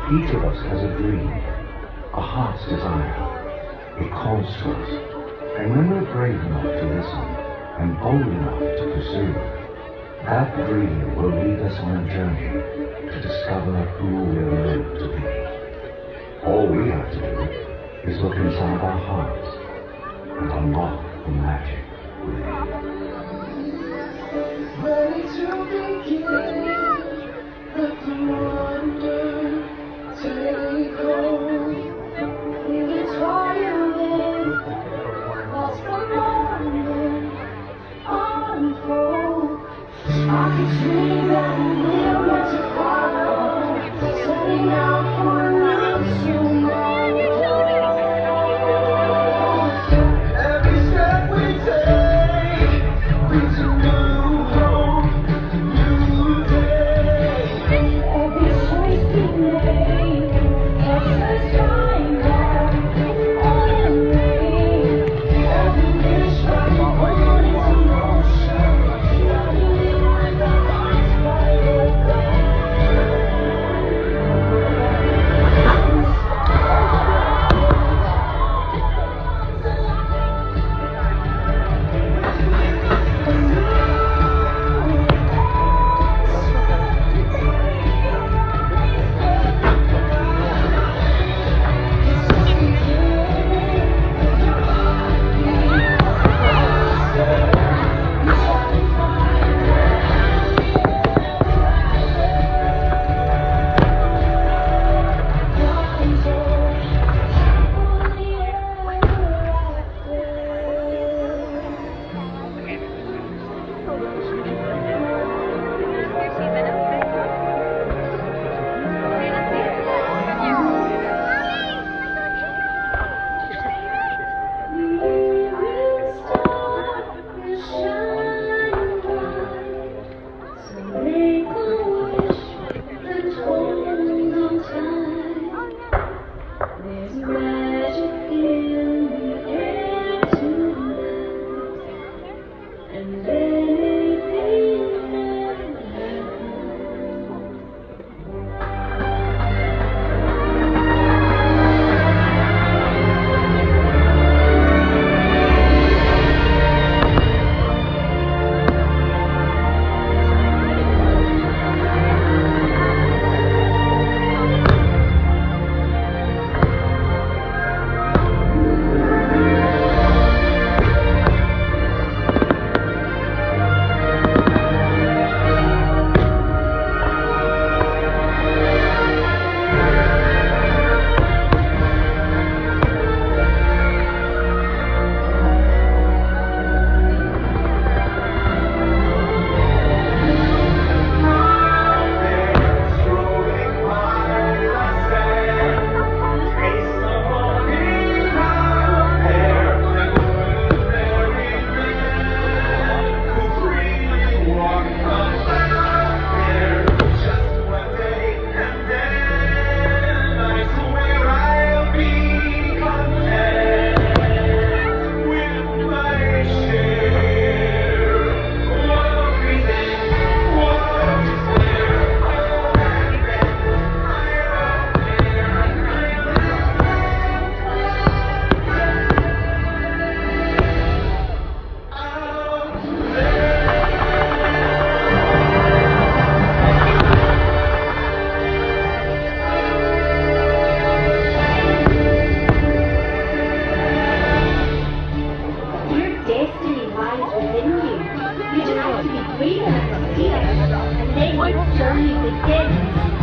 Each of us has a dream, a heart's desire. It calls to us, and when we're brave enough to listen and bold enough to pursue, that dream will lead us on a journey to discover who we're meant to be. All we have to do is look inside our hearts and unlock the magic within. Ready to begin, let the wonder take hold. In the twilight, lost the moment, unfold. I can dream that we're meant to follow, setting out for a new tomorrow. Every step we take brings a new hope, new day. Every choice we make helps us find out on the way. Every wish we put into motion, running like the heart's fire. You just have to be brave enough to see it, and then once journey begins.